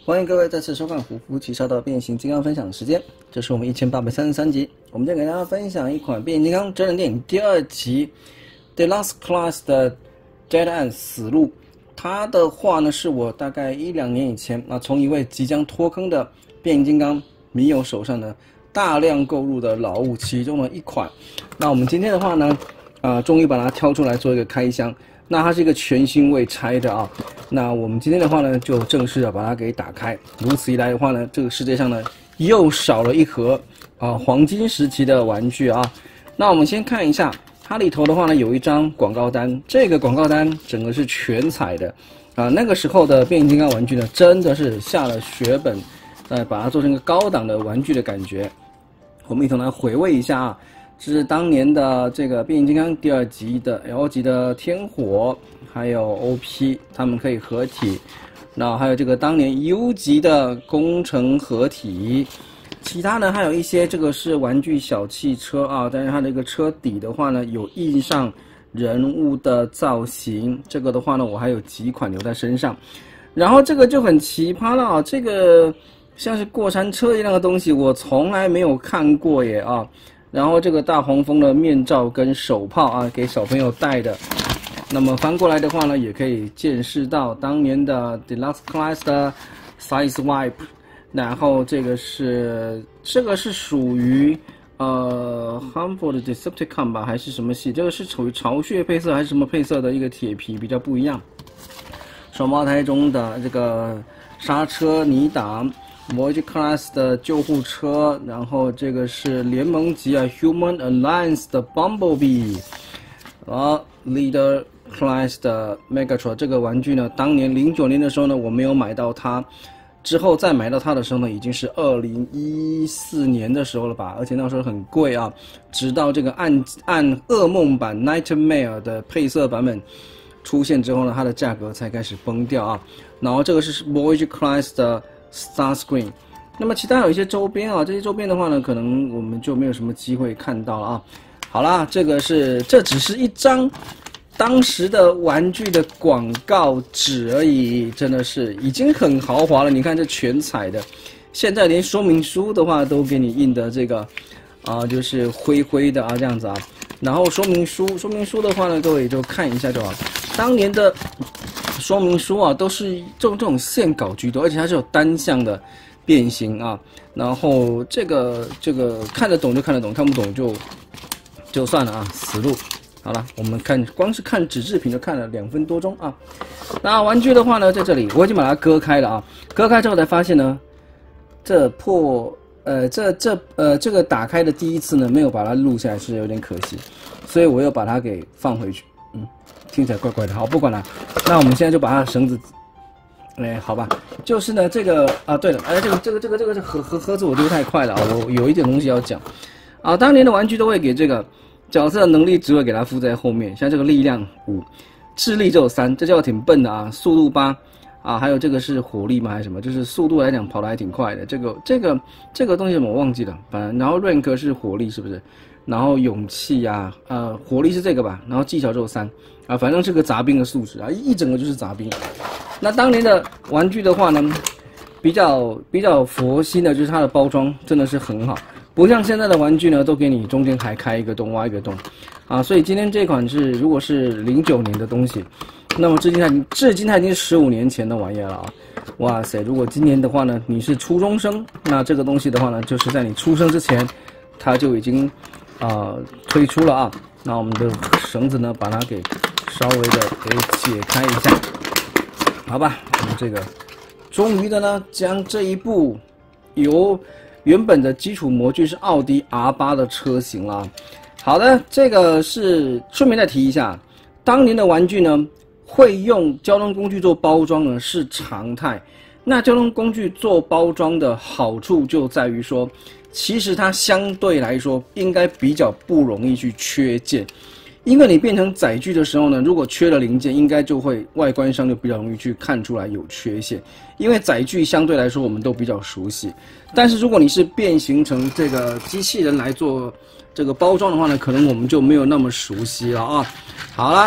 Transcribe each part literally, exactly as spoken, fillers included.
欢迎各位再次收看虎夫骑车的变形金刚分享时间，这是我们一千八百三十三集。我们今天给大家分享一款变形金刚真人电影第二集 Deluxe Class 的 Dead End 死路。它的话呢，是我大概一两年以前啊，从一位即将脱坑的变形金刚迷友手上呢大量购入的老物其中的一款。那我们今天的话呢，啊，终于把它挑出来做一个开箱。那它是一个全新未拆的啊，那我们今天的话呢，就正式的把它给打开。如此一来的话呢，这个世界上呢又少了一盒啊黄金时期的玩具啊。那我们先看一下它里头的话呢，有一张广告单，这个广告单整个是全彩的啊。那个时候的变形金刚玩具呢，真的是下了血本，呃，把它做成一个高档的玩具的感觉。我们一同来回味一下啊。这是当年的这个变形金刚第二集的 L 级的天火，还有 O P， 他们可以合体。那还有这个当年 U 级的工程合体。其他呢还有一些这个是玩具小汽车啊，但是它这个车底的话呢有印上人物的造型，这个的话呢我还有几款留在身上。然后这个就很奇葩了啊，这个像是过山车一样的东西，我从来没有看过耶啊。然后这个大黄蜂的面罩跟手炮啊，给小朋友戴的。那么翻过来的话呢，也可以见识到当年的 Deluxe Class 的 Size Wipe。然后这个是这个是属于呃 Harmful 的 Decepticon 吧，还是什么系？这个是属于巢穴配色还是什么配色的一个铁皮，比较不一样。双胞胎中的这个刹车泥挡。Voyage Class 的救护车，然后这个是联盟级啊 Human Alliance 的 Bumblebee， 啊 Leader Class 的 Megatron。 这个玩具呢，当年零九年的时候呢，我没有买到它，之后再买到它的时候呢，已经是二零一四年的时候了吧，而且那时候很贵啊。直到这个暗暗噩梦版 Nightmare 的配色版本出现之后呢，它的价格才开始崩掉啊。然后这个是 Voyage Class 的Starscream。 那么其他有一些周边啊，这些周边的话呢，可能我们就没有什么机会看到了啊。好啦，这个是这只是一张当时的玩具的广告纸而已，真的是已经很豪华了。你看这全彩的，现在连说明书的话都给你印的这个啊，就是灰灰的啊这样子啊。然后说明书，说明书的话呢，各位就看一下就好。当年的说明书啊，都是这种这种线稿居多，而且它是有单向的变形啊。然后这个这个看得懂就看得懂，看不懂就就算了啊，死路。好了，我们看光是看纸制品就看了两分多钟啊。那玩具的话呢，在这里我已经把它割开了啊，割开之后才发现呢，这破呃这这呃这个打开的第一次呢，没有把它录下来是有点可惜，所以我又把它给放回去。嗯。听起来怪怪的，好，不管了。那我们现在就把它的绳子，哎，好吧，就是呢，这个啊，对了，哎，这个这个这个这个盒盒盒子我丢太快了啊，我有一点东西要讲啊。当年的玩具都会给这个角色的能力值会给它附在后面，像这个力量五，智力只有三，这叫挺笨的啊。速度八啊，还有这个是火力吗还是什么？就是速度来讲跑得还挺快的。这个这个这个东西我忘记了，反正然后 rank 是火力是不是？然后勇气呀、啊，呃，火力是这个吧，然后技巧只有三啊，反正是个杂兵的素质啊，一整个就是杂兵。那当年的玩具的话呢，比较比较佛心的就是它的包装真的是很好，不像现在的玩具呢，都给你中间还开一个洞挖一个洞啊。所以今天这款是如果是零九年的东西，那么至今它已经至今它已经是十五年前的玩意了啊。哇塞，如果今年的话呢，你是初中生，那这个东西的话呢，就是在你出生之前，它就已经。啊、呃，推出了啊，那我们的绳子呢，把它给稍微的给解开一下，好吧？我们这个终于的呢，将这一部由原本的基础模具是奥迪 R 八 的车型了。好的，这个是顺便再提一下，当年的玩具呢，会用交通工具做包装呢是常态。那交通工具做包装的好处就在于说。其实它相对来说应该比较不容易去缺件，因为你变成载具的时候呢，如果缺了零件，应该就会外观上就比较容易去看出来有缺陷。因为载具相对来说我们都比较熟悉，但是如果你是变形成这个机器人来做这个包装的话呢，可能我们就没有那么熟悉了啊。好啦，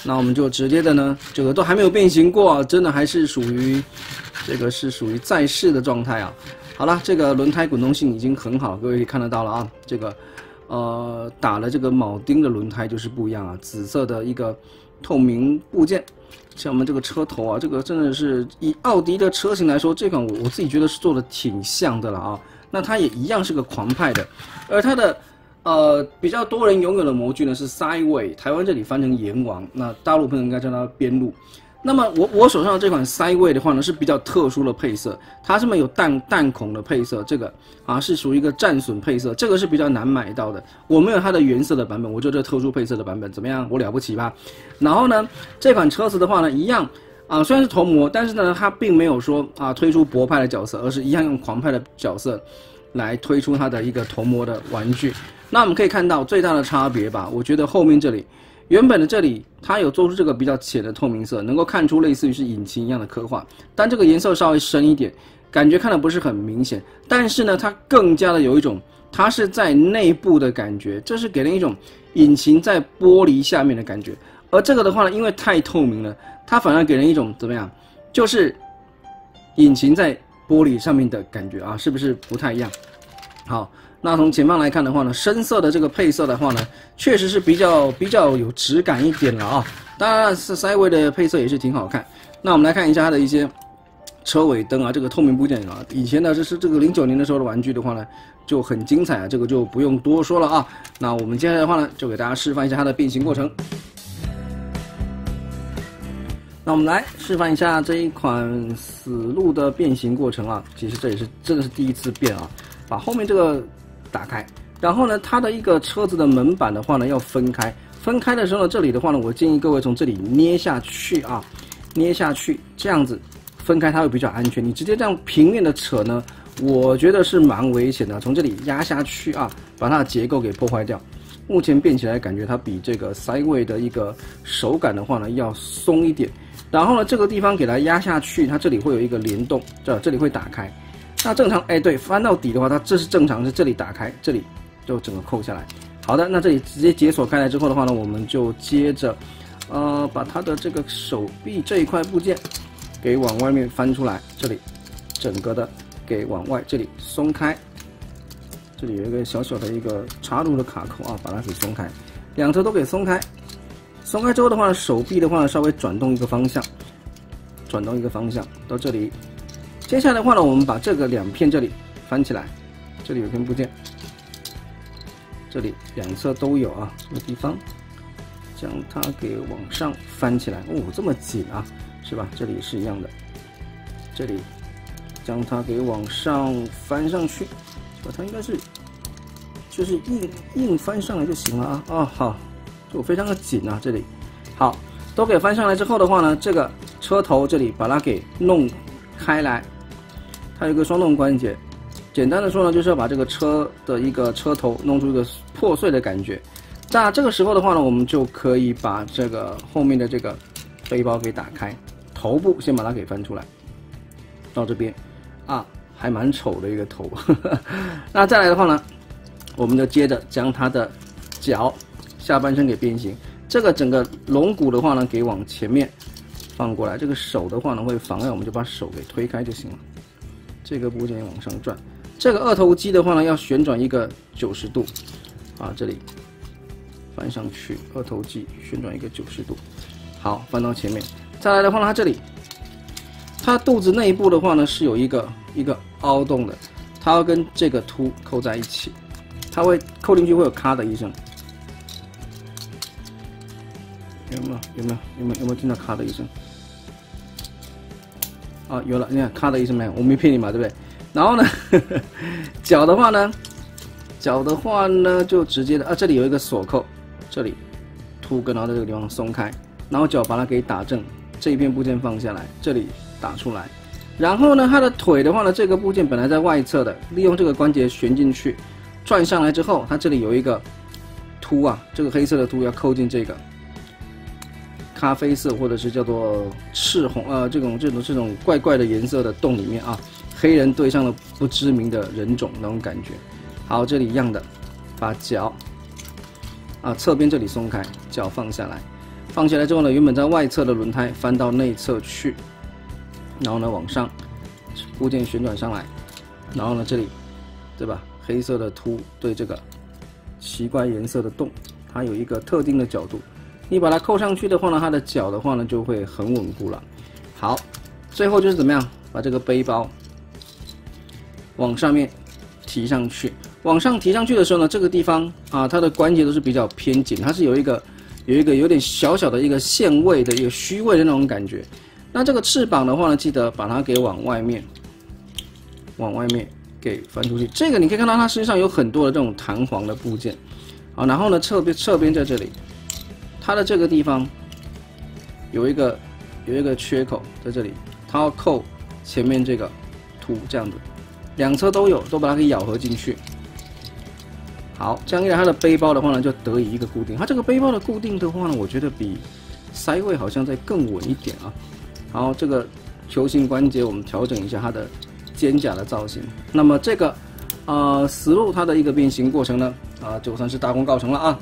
那我们就直接的呢，这个都还没有变形过，真的还是属于这个是属于在试的状态啊。好了，这个轮胎滚动性已经很好，各位可以看得到了啊，这个呃打了这个铆钉的轮胎就是不一样啊，紫色的一个透明部件。像我们这个车头啊，这个真的是以奥迪的车型来说，这款我我自己觉得是做的挺像的了啊。那它也一样是个狂派的，而它的呃比较多人拥有的模具呢是 Sideway， 台湾这里翻成阎王，那大陆朋友应该叫它边路。那么我我手上的这款 Sideway 的话呢是比较特殊的配色，它上面有弹弹孔的配色，这个啊是属于一个战损配色，这个是比较难买到的。我没有它的原色的版本，我就这特殊配色的版本，怎么样？我了不起吧？然后呢，这款车子的话呢，一样啊，虽然是头模，但是呢，它并没有说啊推出博派的角色，而是一样用狂派的角色来推出它的一个头模的玩具。那我们可以看到最大的差别吧，我觉得后面这里。原本的这里，它有做出这个比较浅的透明色，能够看出类似于是引擎一样的刻画，但这个颜色稍微深一点，感觉看的不是很明显。但是呢，它更加的有一种，它是在内部的感觉，这是给人一种引擎在玻璃下面的感觉。而这个的话呢，因为太透明了，它反而给人一种怎么样，就是引擎在玻璃上面的感觉啊，是不是不太一样？好。那从前方来看的话呢，深色的这个配色的话呢，确实是比较比较有质感一点了啊。当然，是 Sideway 的配色也是挺好看。那我们来看一下它的一些车尾灯啊，这个透明部件啊，以前呢这是这个零九年的时候的玩具的话呢，就很精彩啊，这个就不用多说了啊。那我们接下来的话呢，就给大家示范一下它的变形过程。那我们来示范一下这一款死路的变形过程啊，其实这也是真的是第一次变啊，把后面这个。打开，然后呢，它的一个车子的门板的话呢，要分开。分开的时候呢，这里的话呢，我建议各位从这里捏下去啊，捏下去，这样子分开它会比较安全。你直接这样平面的扯呢，我觉得是蛮危险的。从这里压下去啊，把它的结构给破坏掉。目前变起来感觉它比这个 Sideway 的一个手感的话呢要松一点。然后呢，这个地方给它压下去，它这里会有一个联动，这这里会打开。那正常，哎，对，翻到底的话，它这是正常，是这里打开，这里就整个扣下来。好的，那这里直接解锁开来之后的话呢，我们就接着，呃，把它的这个手臂这一块部件给往外面翻出来，这里整个的给往外这里松开，这里有一个小小的一个插入的卡扣啊，把它给松开，两侧都给松开。松开之后的话，手臂的话呢，稍微转动一个方向，转动一个方向到这里。接下来的话呢，我们把这个两片这里翻起来，这里有片部件，这里两侧都有啊，这个地方将它给往上翻起来，哦，这么紧啊，是吧？这里是一样的，这里将它给往上翻上去，把它应该是就是硬硬翻上来就行了啊，哦，好，就非常的紧啊，这里好，都给翻上来之后的话呢，这个车头这里把它给弄开来。它有一个双动关节，简单的说呢，就是要把这个车的一个车头弄出一个破碎的感觉。那这个时候的话呢，我们就可以把这个后面的这个背包给打开，头部先把它给翻出来，到这边啊，还蛮丑的一个头。那再来的话呢，我们就接着将它的脚下半身给变形，这个整个龙骨的话呢，给往前面放过来，这个手的话呢会妨碍，我们就把手给推开就行了。这个部件往上转，这个二头肌的话呢，要旋转一个九十度，啊，这里翻上去，二头肌旋转一个九十度，好，翻到前面。再来的话呢，它这里，它肚子内部的话呢是有一个一个凹洞的，它要跟这个凸扣在一起，它会扣进去会有咔的一声，有没有？有没有？有没有？有没有听到咔的一声？啊，有了，你看咔的一声没有？我没骗你嘛，对不对？然后呢，呵呵脚的话呢，脚的话呢就直接的啊，这里有一个锁扣，这里凸跟，然后在这个地方松开，然后脚把它给打正，这一片部件放下来，这里打出来。然后呢，它的腿的话呢，这个部件本来在外侧的，利用这个关节旋进去，转上来之后，它这里有一个凸啊，这个黑色的凸要扣进这个。咖啡色或者是叫做赤红呃这种这种这种怪怪的颜色的洞里面啊，黑人对上了不知名的人种那种感觉。好，这里一样的，把脚啊侧边这里松开，脚放下来， 放下来之后呢，原本在外侧的轮胎翻到内侧去，然后呢往上部件旋转上来，然后呢这里，对吧？黑色的凸对这个奇怪颜色的洞，它有一个特定的角度，你把它扣上去的话呢，它的脚的话呢就会很稳固了。好，最后就是怎么样，把这个背包往上面提上去。往上提上去的时候呢，这个地方啊，它的关节都是比较偏紧，它是有一个有一个有点小小的一个限位的一个虚位的那种感觉。那这个翅膀的话呢，记得把它给往外面，往外面给翻出去。这个你可以看到它身上有很多的这种弹簧的部件，啊，然后呢侧边侧边在这里，它的这个地方有一个有一个缺口在这里，它要扣前面这个凸这样子，两侧都有，都把它给咬合进去。好，这样一来，它的背包的话呢，就得以一个固定。它这个背包的固定的话呢，我觉得比塞位好像再更稳一点啊。然后这个球形关节，我们调整一下它的肩胛的造型。那么这个呃死路它的一个变形过程呢，啊、呃，就算是大功告成了啊。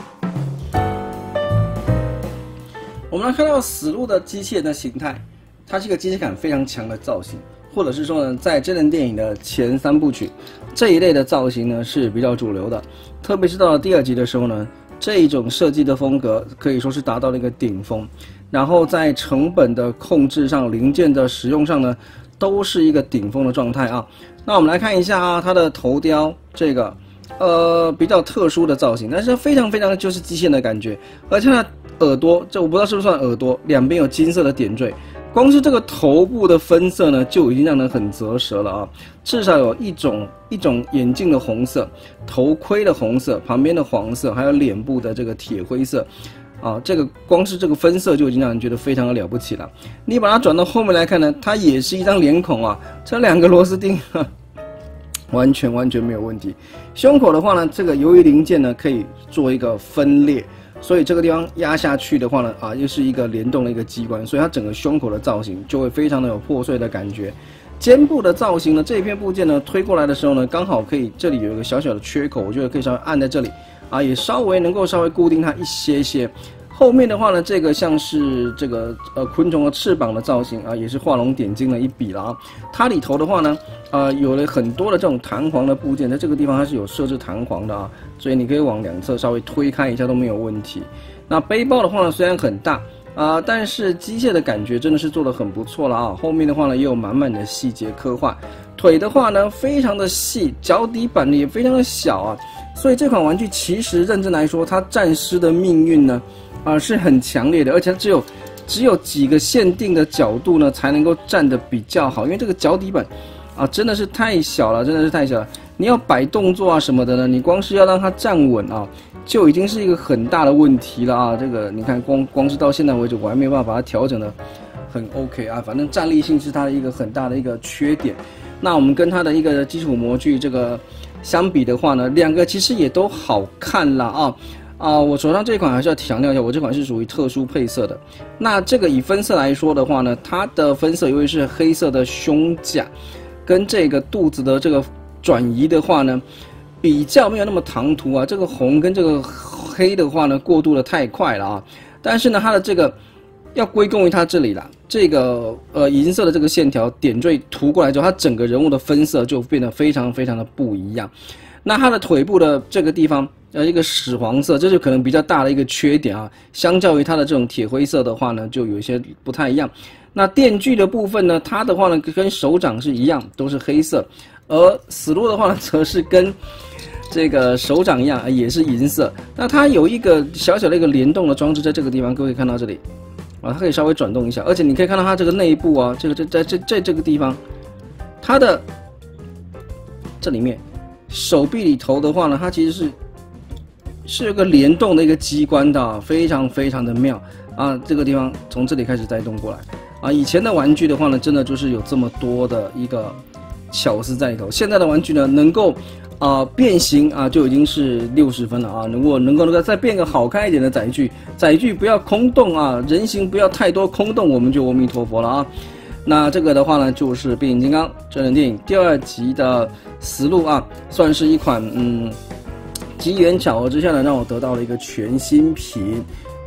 我们来看到死路的机械的形态，它是一个机械感非常强的造型。或者是说呢，在真人电影的前三部曲这一类的造型呢是比较主流的，特别是到了第二集的时候呢，这一种设计的风格可以说是达到了一个顶峰。然后在成本的控制上、零件的使用上呢，都是一个顶峰的状态啊。那我们来看一下啊，它的头雕这个呃比较特殊的造型，但是非常非常就是机械的感觉，而且它的耳朵，这我不知道是不是算耳朵，两边有金色的点缀。光是这个头部的分色呢，就已经让人很啧舌了啊！至少有一种一种眼镜的红色，头盔的红色，旁边的黄色，还有脸部的这个铁灰色，啊，这个光是这个分色就已经让人觉得非常的了不起了。你把它转到后面来看呢，它也是一张脸孔啊，这两个螺丝钉，呵完全完全没有问题。胸口的话呢，这个由于零件呢可以做一个分裂。所以这个地方压下去的话呢，啊，又是一个联动的一个机关，所以它整个胸口的造型就会非常的有破碎的感觉。肩部的造型呢，这一片部件呢推过来的时候呢，刚好可以这里有一个小小的缺口，我觉得可以稍微按在这里，啊，也稍微能够稍微固定它一些些。后面的话呢，这个像是这个呃昆虫的翅膀的造型啊，也是画龙点睛的一笔了啊。它里头的话呢，呃，有了很多的这种弹簧的部件，在这个地方它是有设置弹簧的啊，所以你可以往两侧稍微推开一下都没有问题。那背包的话呢，虽然很大啊、呃，但是机械的感觉真的是做得很不错了啊。后面的话呢，也有满满的细节刻画。腿的话呢，非常的细，脚底板也非常的小啊，所以这款玩具其实认真来说，它战狮的命运呢。啊、呃，是很强烈的，而且只有只有几个限定的角度呢，才能够站得比较好。因为这个脚底板啊，真的是太小了，真的是太小了。你要摆动作啊什么的呢，你光是要让它站稳啊，就已经是一个很大的问题了啊。这个你看，光光是到现在为止，我还没有办法把它调整的很 OK 啊。反正站立性是它的一个很大的一个缺点。那我们跟它的一个基础模具这个相比的话呢，两个其实也都好看啦啊。啊、呃，我手上这款还是要强调一下，我这款是属于特殊配色的。那这个以分色来说的话呢，它的分色由于是黑色的胸甲，跟这个肚子的这个转移的话呢，比较没有那么唐突啊。这个红跟这个黑的话呢，过渡的太快了啊。但是呢，它的这个要归功于它这里啦，这个呃银色的这个线条点缀涂过来之后，它整个人物的分色就变得非常非常的不一样。那它的腿部的这个地方。呃，一个屎黄色，这就可能比较大的一个缺点啊。相较于它的这种铁灰色的话呢，就有一些不太一样。那电锯的部分呢，它的话呢跟手掌是一样，都是黑色，而死路的话呢，则是跟这个手掌一样，也是银色。那它有一个小小的一个联动的装置，在这个地方，各位可以看到这里啊，它可以稍微转动一下，而且你可以看到它这个内部啊，这个这在这在这个地方，它的这里面手臂里头的话呢，它其实是。是有个联动的一个机关的、啊，非常非常的妙啊！这个地方从这里开始带动过来啊！以前的玩具的话呢，真的就是有这么多的一个巧思在里头。现在的玩具呢，能够啊、呃、变形啊，就已经是六十分了啊！如果能够能够再变个好看一点的载具，载具不要空洞啊，人形不要太多空洞，我们就阿弥陀佛了啊！那这个的话呢，就是变形金刚真人电影第二集的实录啊，算是一款嗯。机缘巧合之下呢，让我得到了一个全新品。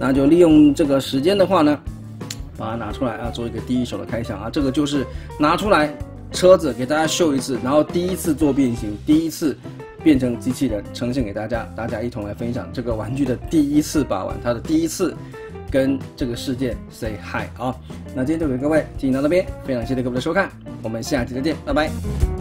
那就利用这个时间的话呢，把它拿出来啊，做一个第一手的开箱啊。这个就是拿出来车子给大家秀一次，然后第一次做变形，第一次变成机器人呈现给大家，大家一同来分享这个玩具的第一次把玩，它的第一次跟这个世界 say hi 啊。那今天就给各位进行到这边，非常谢谢各位的收看，我们下期再见，拜拜。